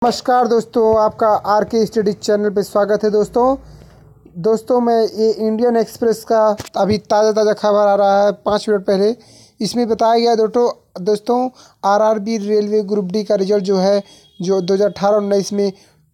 नमस्कार दोस्तों, आपका आर के स्टडी चैनल पे स्वागत है। दोस्तों मैं ये इंडियन एक्सप्रेस का अभी ताज़ा खबर आ रहा है 5 मिनट पहले। इसमें बताया गया दोस्तों आरआरबी रेलवे ग्रुप डी का रिजल्ट जो है, जो 2018-19 में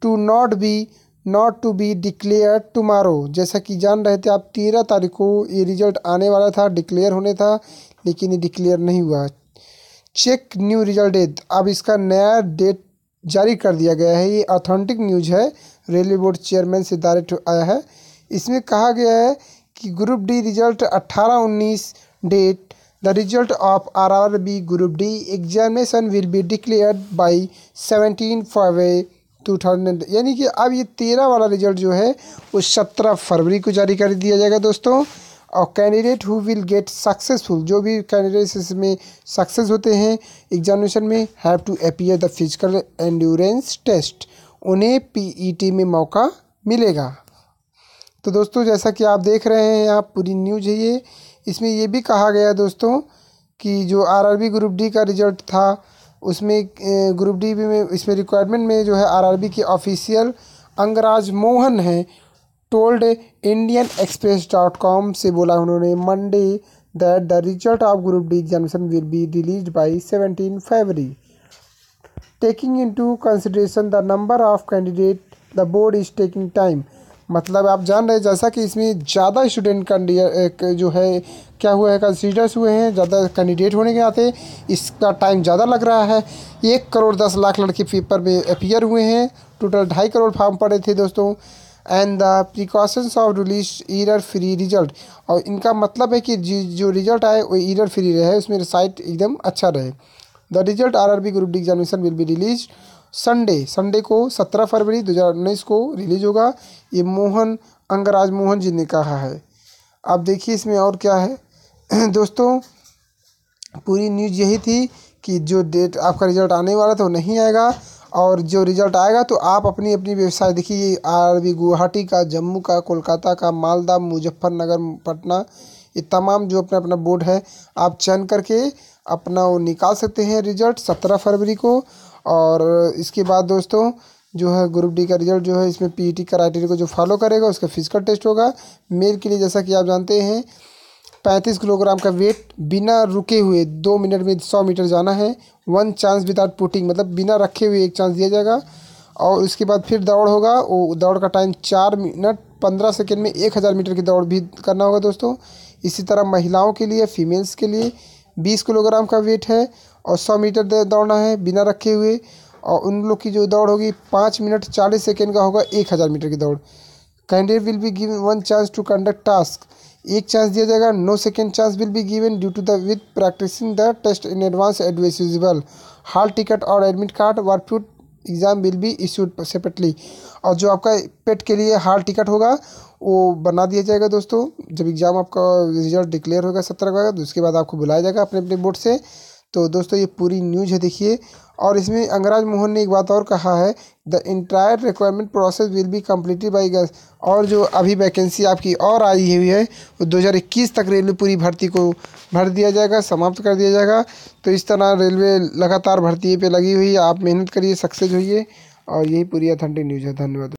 not to be declare tomorrow. जैसा कि जान रहे थे आप, 13 तारीख को ये रिजल्ट आने वाला था, डिक्लेयर होने था, लेकिन ये डिक्लेयर नहीं हुआ। चेक न्यू रिजल्ट डेट, अब इसका नया डेट जारी कर दिया गया है। ये ऑथेंटिक न्यूज है, रेलवे बोर्ड चेयरमैन से डायरेक्ट आया है। इसमें कहा गया है कि group D result 18-19 date, the result of RRB group D examination will be declared by 17 February 2000। यानी कि अब ये 13 वाला रिजल्ट जो है वो 17 फरवरी को जारी कर दिया जाएगा दोस्तों। और candidate who will get successful, जो भी कैंडिडेट्स इसमें सक्सेस होते हैं एग्जामिनेशन में, have to appear the physical endurance test, उन्हें पीईटी में मौका मिलेगा। तो दोस्तों जैसा कि आप देख रहे हैं यहाँ पूरी न्यूज है ये। इसमें ये भी कहा गया दोस्तों कि जो आरआरबी ग्रुप डी का रिजल्ट था उसमें ग्रुप डी में इसमें रिक्वायरमेंट में जो है आरआरबी के ऑफिशियल अंगराज मोहन है, टोल्ड indianexpress.com से बोला उन्होंने Monday that the result of group D examination will be released by 17 February, taking into consideration the number of candidate the board is taking time. मतलब आप जान रहे हैं जैसा कि इसमें ज़्यादा स्टूडेंट जो है क्या हुआ है, कंसिडर्स हुए हैं, ज़्यादा कैंडिडेट होने के नाते इसका टाइम ज़्यादा लग रहा है। 1,10,00,000 लड़के पेपर में अपीयर हुए हैं, टोटल 2.5 करोड़ फॉर्म पड़े थे दोस्तों। And the precautions of release error free result, और इनका मतलब है कि जो रिजल्ट आए वो ईरर फ्री रहे, उसमें साइट एकदम अच्छा रहे। The result RRB group D examination will be release Sunday को 17 फरवरी 2019 को रिलीज होगा। ये अंगराज मोहन जी ने कहा है। अब देखिए इसमें और क्या है दोस्तों, पूरी न्यूज़ यही थी कि जो डेट आपका रिजल्ट आने वाला था वो नहीं आएगा, और जो रिज़ल्ट आएगा तो आप अपनी वेबसाइट देखिए, आरआरबी गुवाहाटी का, जम्मू का, कोलकाता का, मालदा, मुजफ्फरनगर, पटना, ये तमाम जो अपना बोर्ड है आप चयन करके अपना वो निकाल सकते हैं रिजल्ट 17 फरवरी को। और इसके बाद दोस्तों जो है ग्रुप डी का रिजल्ट जो है इसमें पीईटी क्राइटेरिया को जो फॉलो करेगा उसका फिजिकल टेस्ट होगा। मेल के लिए जैसा कि आप जानते हैं 35 किलोग्राम का वेट, बिना रुके हुए 2 मिनट में 100 मीटर जाना है। 1 चांस विदाउट पुटिंग, मतलब बिना रखे हुए 1 चांस दिया जाएगा। और उसके बाद फिर दौड़ होगा, वो दौड़ का टाइम 4 मिनट 15 सेकेंड में 1000 मीटर की दौड़ भी करना होगा दोस्तों। इसी तरह महिलाओं के लिए, फीमेल्स के लिए 20 किलोग्राम का वेट है और 100 मीटर दौड़ना है बिना रखे हुए। और उन लोग की जो दौड़ होगी 5 मिनट 40 सेकेंड का होगा 1000 मीटर की दौड़। Candidate will be given 1 chance to conduct task, 1 chance दिया जाएगा। No second chance will be given due to the with practising the test in advance admissible. Hall ticket और एडमिट कार्ड वर्कफुट exam will be issued separately. और जो आपका पेट के लिए hall ticket होगा वो बना दिया जाएगा दोस्तों। जब एग्ज़ाम आपका रिजल्ट डिक्लेयर होगा 17 का, तो उसके बाद आपको बुलाया जाएगा अपने अपने बोर्ड से। तो दोस्तों ये पूरी न्यूज़ है देखिए। और इसमें अंगराज मोहन ने एक बात और कहा है, the entire requirement process will be completed by गस। और जो अभी वैकेंसी आपकी और आई हुई है वो 2021 तक रेलवे पूरी भर्ती को भर दिया जाएगा, समाप्त कर दिया जाएगा। तो इस तरह रेलवे लगातार भर्ती पे लगी हुई है, आप मेहनत करिए, सक्सेस होइए। और यही पूरी ऑथेंटिक न्यूज़ है। धन्यवाद।